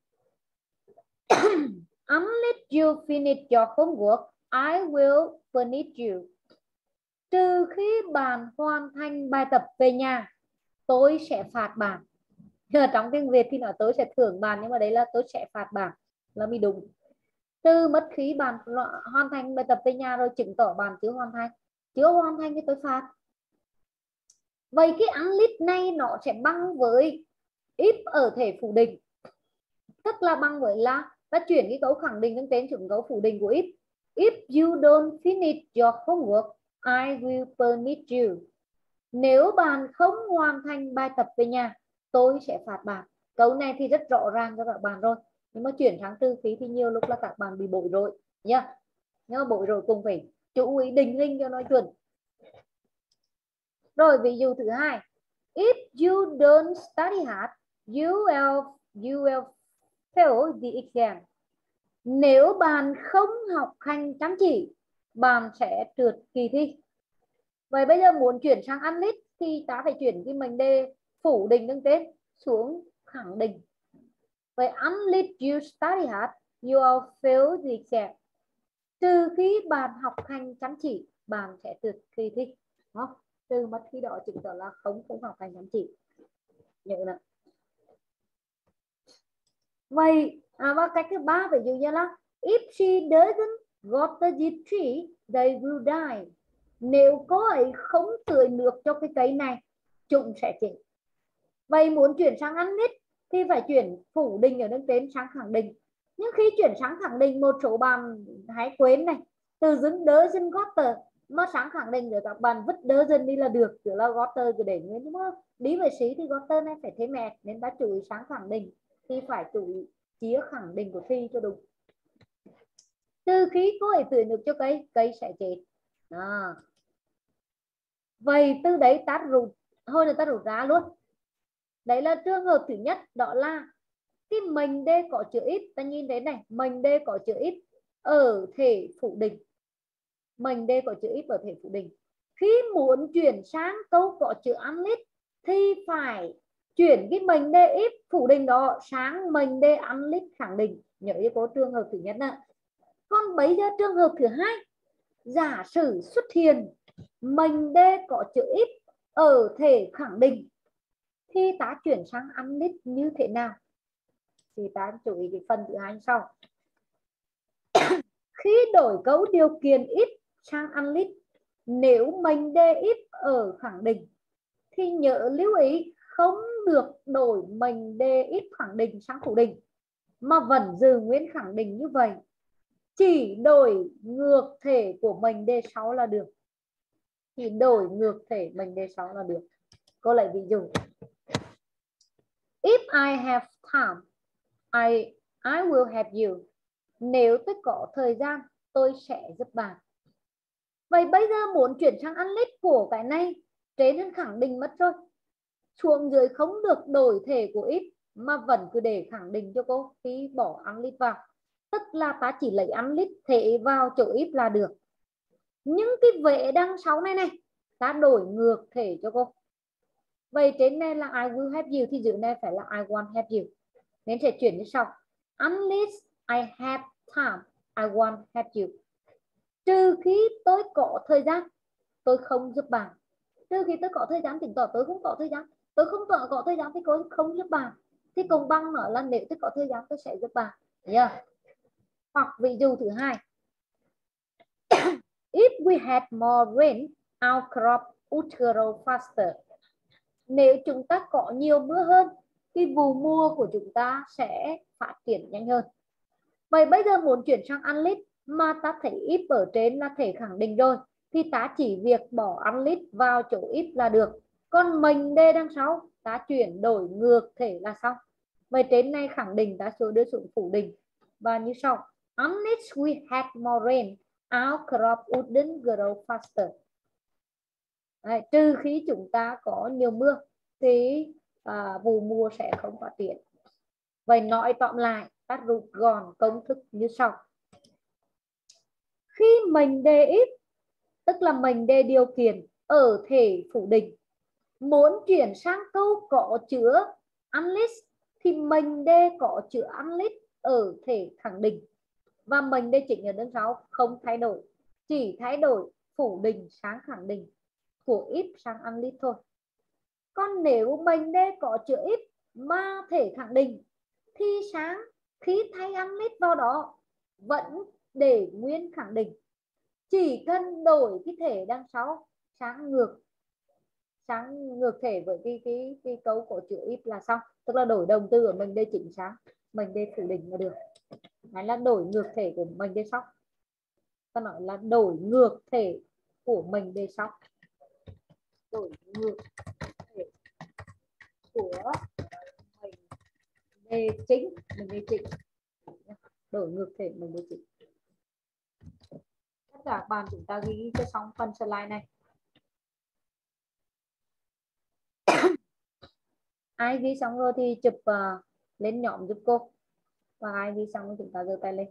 Unless you finish your homework, I will punish you. Trừ khi bạn hoàn thành bài tập về nhà, tôi sẽ phạt bạn. Trong tiếng Việt thì nói tôi sẽ thưởng bạn, nhưng mà đấy là tôi sẽ phạt bạn là bị đúng. Trừ mất khi bạn hoàn thành bài tập về nhà rồi chứng tỏ bạn chưa hoàn thành thì tôi phạt. Vậy cái unless này nó sẽ bằng với if ở thể phủ định, tức là bằng với là ta chuyển cái cấu khẳng định đến xuống cấu phủ định của if. If you don't finish your homework, I will punish you. Nếu bạn không hoàn thành bài tập về nhà, tôi sẽ phạt bạn. Câu này thì rất rõ ràng cho các bạn rồi. Nhưng mà chuyển sang trừ phí thì nhiều lúc là các bạn bị bối rối nhá. Nhưng mà bối rối cũng phải chú ý định hình cho nó chuẩn. Rồi ví dụ thứ hai, if you don't study hard, you will fail the exam. Nếu bạn không học hành chăm chỉ, bạn sẽ trượt kỳ thi. Vậy bây giờ muốn chuyển sang unless thì ta phải chuyển cái mệnh đề phủ định đứng tên xuống khẳng định. Vậy unless you study hard, you will fail the exam. Trừ khi bạn học hành chăm chỉ, bạn sẽ trượt kỳ thi. Đó. Trừ mất khi đó chứng tỏ là không học hành chăm chỉ. Nhớ nè. Vậy và cách thứ ba ví dụ như là if she doesn't water the tree, they will die. Nếu cô ấy không tưới nước cho cái cây này, chúng sẽ chết. Vậy muốn chuyển sang unless thì phải chuyển phủ định ở đứng tên sang khẳng định. Nhưng khi chuyển sang khẳng định, một số bạn hãy quên này, từ dứng doesn't gotter mà sang khẳng định rồi các bạn vứt doesn't đi là được, tức là gotter cứ để nguyên, đúng không? Đi về sĩ thì gotter này phải thêm mẹ, nên ta chú ý sang khẳng định thì phải chú ý chia khẳng định của thi cho đúng. Từ khi cô ấy tưới nước cho cây, cây sẽ chết. Vậy từ đấy ta rút, thôi là ta rút ra luôn. Đấy là trường hợp thứ nhất, đó là cái mình D có chữ ít. Ta nhìn thấy này, mình D có chữ ít ở thể phủ định. Mình D có chữ ít ở thể phủ định. Khi muốn chuyển sang câu có chữ unlit thì phải chuyển cái mình D ít phủ định đó sang mình D unlit khẳng định. Nhớ cho cô trường hợp thứ nhất nè. Còn bây giờ trường hợp thứ hai, giả sử xuất hiện mình D có chữ ít ở thể khẳng định thì ta chuyển sang unlit như thế nào? Thì ta chú ý cái phần thứ hai sau. Khi đổi cấu điều kiện ít sang unlit, nếu mình D ít ở khẳng định thì nhớ lưu ý không được đổi mình D ít khẳng định sang phủ định, mà vẫn giữ nguyên khẳng định như vậy. Chỉ đổi ngược thể của mình D6 là được. Chỉ đổi ngược thể mình D6 là được. Cô lại ví dụ. If I have time, I will help you. Nếu tôi có thời gian, tôi sẽ giúp bạn. Vậy bây giờ muốn chuyển sang unlit của cái này, trên khẳng định mất rồi. Xuống dưới không được đổi thể của if mà vẫn cứ để khẳng định cho cô khi bỏ unlit vào. Tức là ta chỉ lấy unlit thể vào chỗ if là được. Nhưng cái vế đằng sau này này, ta đổi ngược thể cho cô. Vậy trên này là I will help you thì dưới này phải là I won't help you. Nên sẽ chuyển như sau. Unless I have time, I won't help you. Trừ khi tôi có thời gian, tôi không giúp bạn. Trừ khi tôi có thời gian, chứng tỏ tôi không có thời gian. Tôi không có thời gian thì tôi không giúp bạn. Thì cùng bằng nói là nếu tôi có thời gian tôi sẽ giúp bạn. Yeah. Hoặc ví dụ thứ hai. If we had more rain, our crop would grow faster. Nếu chúng ta có nhiều mưa hơn thì vụ mùa của chúng ta sẽ phát triển nhanh hơn. Vậy bây giờ muốn chuyển sang unlit mà ta thấy if ở trên là thể khẳng định rồi thì ta chỉ việc bỏ unlit vào chỗ if là được. Còn mình D đằng sau ta chuyển đổi ngược thể là xong. Vậy trên này khẳng định ta sẽ đưa xuống phủ định và như sau. Unless we had more rain, our crop wouldn't grow faster. Đấy, trừ khi chúng ta có nhiều mưa thì vụ mùa sẽ không phát triển. Vậy nói tóm lại, ta rút gọn công thức như sau. Khi mình D ít, tức là mình D điều kiện ở thể phủ định, muốn chuyển sang câu có chứa unless thì mình D có chứa unless ở thể khẳng định và mình D chỉnh ở đơn sau không thay đổi, chỉ thay đổi phủ định sang khẳng định của if sang unless thôi. Còn nếu mình D có chứa if mà thể khẳng định thì sáng khi thay unless vào đó vẫn để nguyên khẳng định, chỉ cần đổi cái thể đằng sau sang ngược thể với cái cấu của chữ if là xong. Tức là đổi động từ ở mình đây chỉnh sang mình đây phủ định là được. Hay là đổi ngược thể của mình đây xong. Ta nói là đổi ngược thể của mình đây xong. Đổi ngược thể của mình đây chính, mình đây chỉnh. Đổi ngược thể mình đây chỉnh. Tất cả các bạn chúng ta ghi cho xong phần slide này. Ai ghi xong rồi thì chụp lên nhóm giúp cô, và ai ghi xong rồi chúng ta giơ tay lên.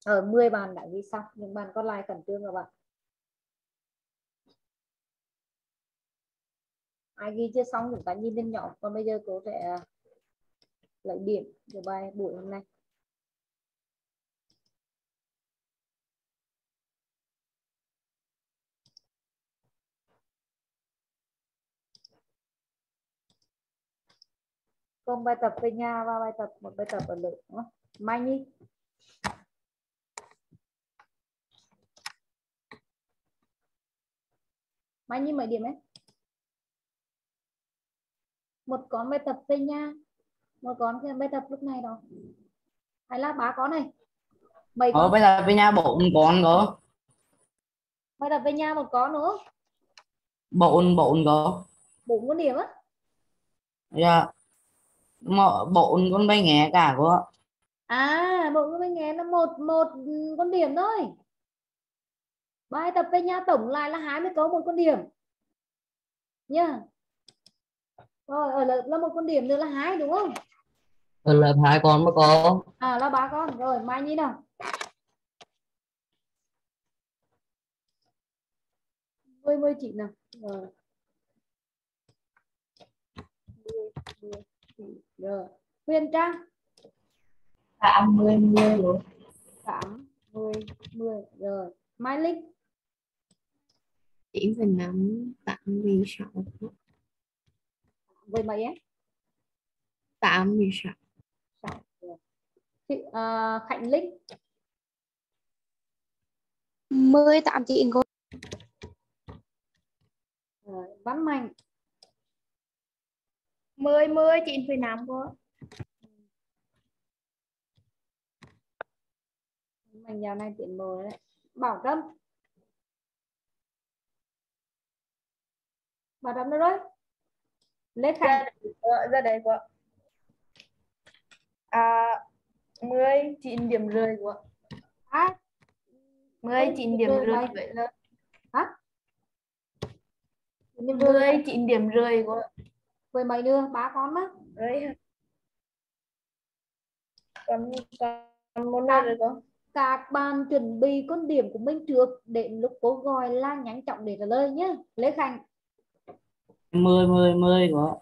Ở 10 bạn đã ghi xong, những bạn còn lại khẩn trương các bạn. Ai ghi chưa xong chúng ta nhìn lên nhóm, còn bây giờ cô sẽ lấy điểm của bài buổi hôm nay. Còn bài tập về nhà và một bài tập ở lớp đúng không? Mai Nhi. Mai Nhi mấy điểm đấy? Một con bài tập về nhà, một con cái bài tập lúc này đó. Hay là 3 con này? Mấy con? Bây giờ về nhà 4 con có. Bài tập về nhà một con nữa. 4 có. 4 con điểm á? Dạ. 4 con bay nghe cả có. À, 4 con bay nghe là một con điểm thôi. Bài tập về nhà tổng lại là 20 câu một con điểm nha. Rồi ở lớp là một con điểm nữa là 2 đúng không? Ở lớp 2 con mới có. À là 3 con. Rồi Mai Nhi nào. 10 chị nào. Rồi. 10 rồi. Huyền Trang. 8, 10, 10 rồi. 8, 10 rồi. Mai Linh. 9,5, 8,6. Với mấy em? 8,6. Khánh Linh. 18 chị cô. Văn Mạnh. 10, 9,5 cô. Mình giờ này tiến bộ đấy. Bảo Trâm. Bảo Trâm đâu rồi? Lê Khánh. Ra đây cô. 19 điểm rưỡi cô. 19 điểm rưỡi vậy là. Hả? 19 điểm rưỡi cô. Với mấy nữa? 3 con má. Rồi. Còn môn nào rồi cô? Các bạn chuẩn bị con điểm của mình trước, đến lúc cô gọi là nhanh chóng để trả lời nhé. Lê Khánh. 10 có.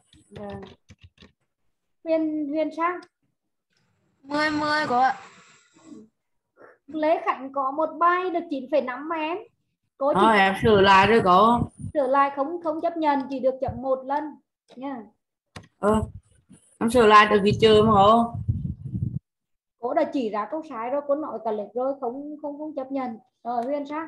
Huyền Sang. 10 cô ạ. Lê Khánh có một bài được 9,5 mà em. Cô chỉ Em sửa lại rồi có. sửa lại không chấp nhận, chỉ được chậm 1 lần nha. Em sửa lại từ khi chơi mà không. Cô đã chỉ ra câu sai rồi, cô nói cả lệch rồi, không chấp nhận. Rồi Huyền Sang.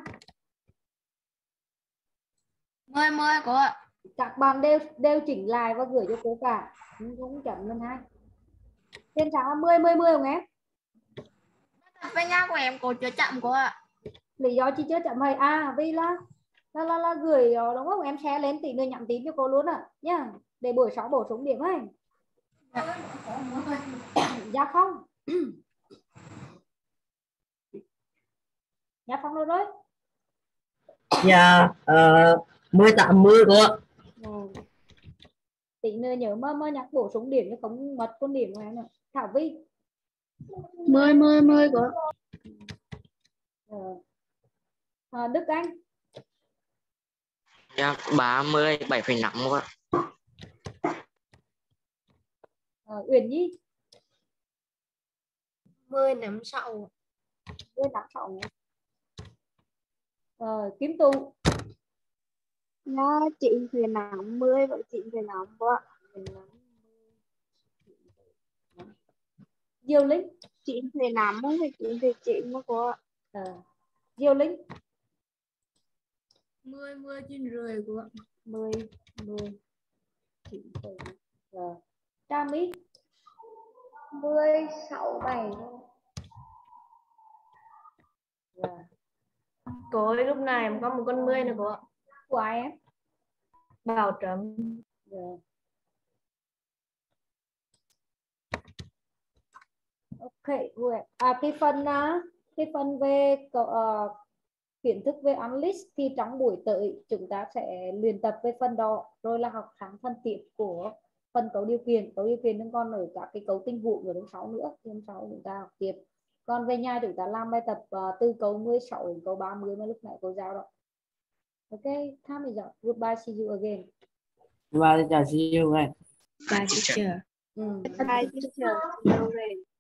10 cô ạ. Các bạn đều chỉnh lại và gửi cho cô cả, không chậm lần 2. Huyền Sang 10 không em? Với nhà của em cô chưa chậm cô ạ. Lý do chị chưa chậm hay vì là gửi đúng không? Em share lên tí nữa nhắn tin cho cô luôn nhá, để buổi sáng bổ sung điểm ấy. Dạ không. Dạ không đâu rồi. Dạ 18, 10 cô ạ. Tí nữa nhớ mà nhắc bổ sung điểm chứ không mất con điểm của em nữa. Thảo Vi. 10 cô ạ. Đức Anh. Dạ 30, 7,5 cô ạ. Uyển Nhi. 10, 5, 6. 10, 5, 6. Kim Tụ. Nó 9,5, 10 và 9,5 cô ạ. Diêu Linh. 9,5 với 9,9 cô ạ. Diêu Linh. 10, 9,5 cô ạ. 10 Trà My. 10, 6, 7. Cô ơi, lúc này em có một con 10 nữa cô ạ. Của ai em? Bảo Trâm. Ok, cái phần về kiến thức về English thì trong buổi tới chúng ta sẽ luyện tập về phần đó, rồi là học sang phần tiếp của phần cấu điều kiện. Cấu điều kiện nó còn ở các cái cấu tình huống ở đằng sau nữa, thì hôm sau chúng ta học tiếp. Còn về nhà chúng ta làm bài tập từ câu 16 đến câu 30 mà lúc nãy cô giáo đó. Ok, time is up. Goodbye, see you again. Và chào see you guys. Bye teacher. Ừ. Bye teacher. See you again.